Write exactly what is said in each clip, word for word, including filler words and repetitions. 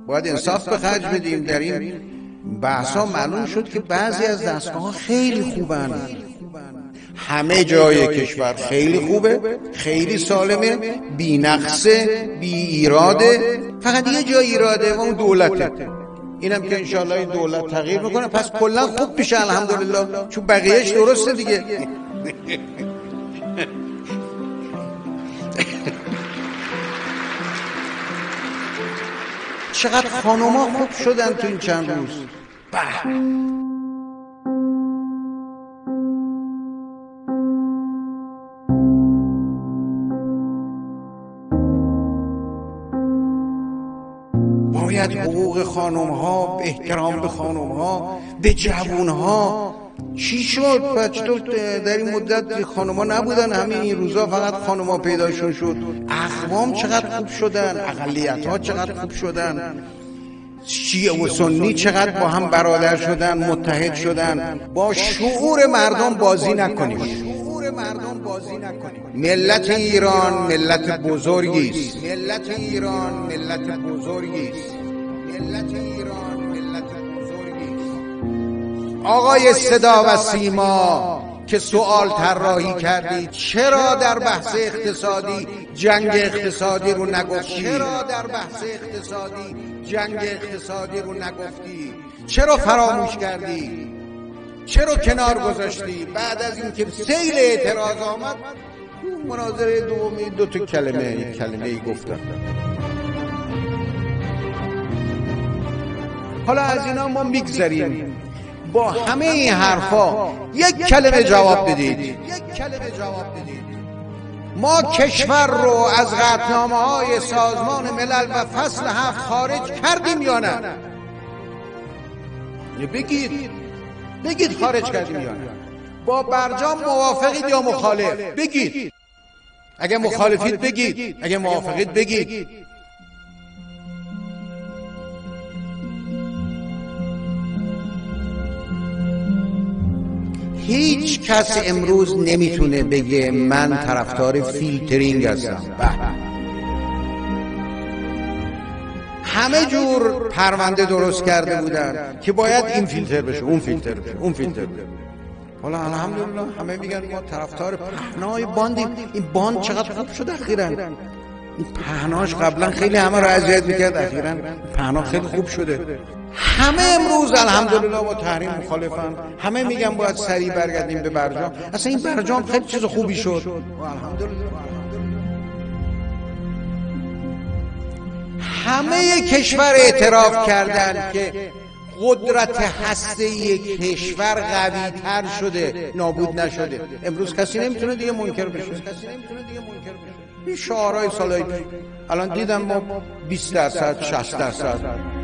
باید انصاف به خرج بدیم. در این بحثا معلوم شد که بعضی از دستگاه‌ها خیلی خوبن، همه جای کشور خیلی خوبه، خیلی سالمه، بی نقصه، بی ایراده، فقط یه جای ایراده و اون دولته. اینم که انشاءالله این دولت تغییر میکنه پس کلا خوب میشه الحمدلله، چون بقیهش درسته دیگه. چقدر خانوما خوب شدن تو این چند روز. به باید حقوق خانم ها، احترام به خانم ها، به جوون ها. چی شد؟ بچه در این مدت خانم ها نبودن، همین این روزا فقط خانم ها پیداشون شد. اقوام چقدر خوب شدن، اقلیت ها چقدر خوب شدن، شیعه و سنی چقدر با هم برادر شدن، متحد شدن. با شعور مردم بازی نکنیم. ملت ایران ملت بزرگی است. ملت ایران ملت بزرگی است. ملت ایران ملت بزرگی است. آقای صدا و سیما که سوال طراحی کردی، چرا در بحث اقتصادی جنگ اقتصادی رو نگفتی؟ چرا در بحث اقتصادی جنگ اقتصادی رو نگفتی؟ چرا فراموش کردی؟ چرا کنار گذاشتی؟ بعد از اینکه سیل اعتراض آمد مناظره دومی دو تا کلمه یک کلمه ای گفتن. حالا از اینا ما میگذریم. با همه این حرفا یک کلمه جواب بدید. یک کلمه جواب بدید. ما کشور رو از قطعنامه‌های سازمان ملل و فصل هفت خارج کردیم یا نه؟ بگید. بگید خارج کردیم یا نه؟ با برجام موافقید یا مخالف؟ بگید. اگه مخالفید بگید، اگه موافقید بگید. هیچ کس امروز نمیتونه بگه من طرفدار فیلترینگ هستم. همه جور پرونده درست کرده بودن که باید این فیلتر بشه، اون فیلتر بشه، اون فیلتر بشه. حالا الحمدلله همه میگن ما طرفدار پهنای باندیم. این باند چقدر خوب شد اخیراً. این پهناش قبلا خیلی همه رو اذیت میکرد، اخیراً پهنا خیلی خوب شده. همه امروز الحمدلله با تحریم مخالفن. همه میگن باید سریع برگردیم به برجام. اصلا این برجام خیلی چیز خوبی شد. الحمدلله. همه کشور اعتراف کردن که قدرت هسته‌ای کشور قوی تر شده، نابود نشده. امروز کسی نمیتونه دیگه منکر بشه. این شعارهای سالهای پیش الان دیدم ما بیست درصد شصت درصد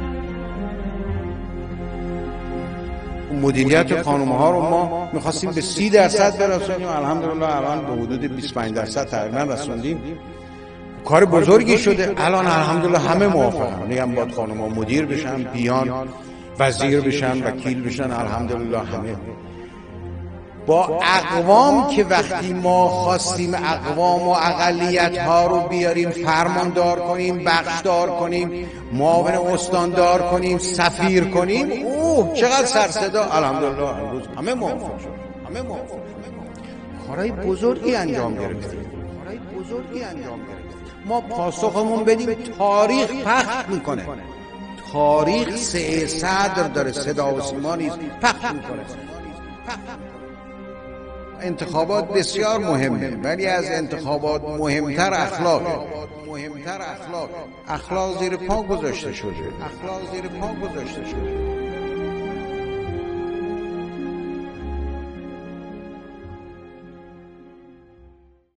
مدیریت خانم‌ها رو ما می‌خواستیم به سی درصد برسونیم. الحمدلله الان به حدود بیست و پنج درصد تقریبا رسوندیم. کار بزرگی شده. الان الحمدلله همه موافقن. میگم باید خانم‌ها مدیر بشن، بیان وزیر بشن، وکیل بشن. الحمدلله همه با اقوام که وقتی ما خواستیم اقوام و اقلیت ها رو بیاریم فرماندار کنیم، بخشدار کنیم، معاون استاندار کنیم، سفیر کنیم، اوه چقدر سرصدا. الحمدلله امروز همه موافق شد. همه موافق شد. کارهای بزرگی انجام گرفتیم. کارهای بزرگی انجام گرفتیم. ما پاسخمون بدیم. تاریخ پخش میکنه. تاریخ سه صدر داره، صدا و سیما نیست، پخش میکنه. انتخابات بسیار مهمه، ولی از انتخابات مهمتر اخلاق. مهمتر اخلاق. اخلاق زیر پا گذاشته شده. اخلاق زیر پا گذاشته شده.